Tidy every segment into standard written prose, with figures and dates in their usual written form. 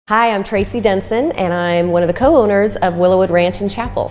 Hi, I'm Tracy Denson, and I'm one of the co-owners of Willowood Ranch and Chapel.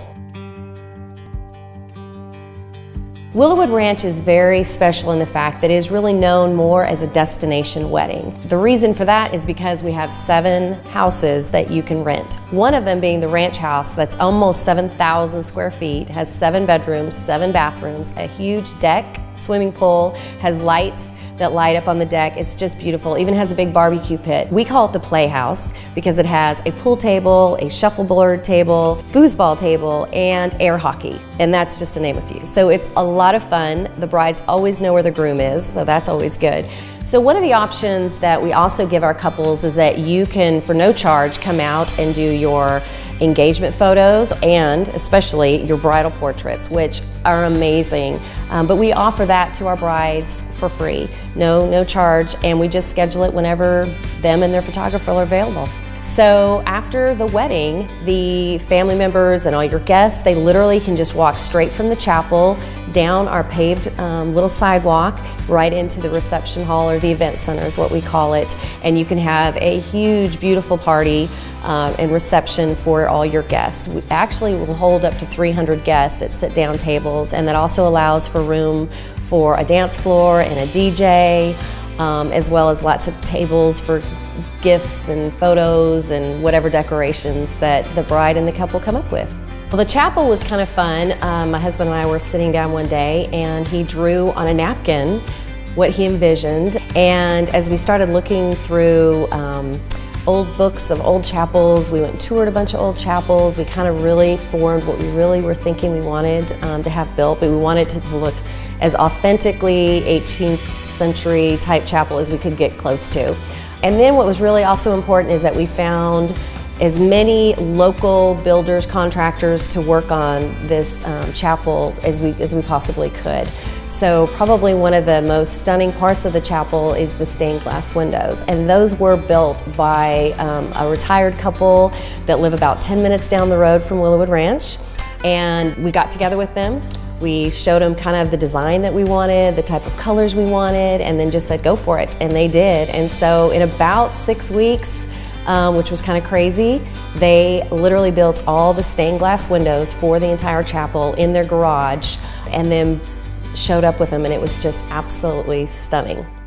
Willowood Ranch is very special in the fact that it is really known more as a destination wedding. The reason for that is because we have 7 houses that you can rent. One of them being the ranch house that's almost 7,000 square feet, has 7 bedrooms, 7 bathrooms, a huge deck, swimming pool, has lights that light up on the deck. It's just beautiful. Even has a big barbecue pit. We call it the Playhouse because it has a pool table, a shuffleboard table, foosball table, and air hockey. And that's just to name a few. So it's a lot of fun. The brides always know where the groom is, so that's always good. So one of the options that we also give our couples is that you can, for no charge, come out and do your engagement photos and especially your bridal portraits, which are amazing. But we offer that to our brides for free, no charge, and we just schedule it whenever them and their photographer are available. So after the wedding, the family members and all your guests, they literally can just walk straight from the chapel down our paved little sidewalk right into the reception hall, or the event center is what we call it, and you can have a huge, beautiful party and reception for all your guests. We actually will hold up to 300 guests at sit-down tables, and that also allows for room for a dance floor and a DJ, as well as lots of tables for gifts and photos and whatever decorations that the bride and the couple come up with. Well, the chapel was kind of fun. My husband and I were sitting down one day and he drew on a napkin what he envisioned, and as we started looking through old books of old chapels, we went and toured a bunch of old chapels. We kind of really formed what we really were thinking we wanted to have built, but we wanted it to look as authentically 18th century type chapel as we could get close to. And then what was really also important is that we found as many local builders, contractors to work on this chapel as we possibly could. So probably one of the most stunning parts of the chapel is the stained glass windows. And those were built by a retired couple that live about 10 minutes down the road from Willowood Ranch. And we got together with them. We showed them kind of the design that we wanted, the type of colors we wanted, and then just said, go for it, and they did. And so in about 6 weeks, which was kind of crazy, they literally built all the stained glass windows for the entire chapel in their garage, and then showed up with them, and it was just absolutely stunning.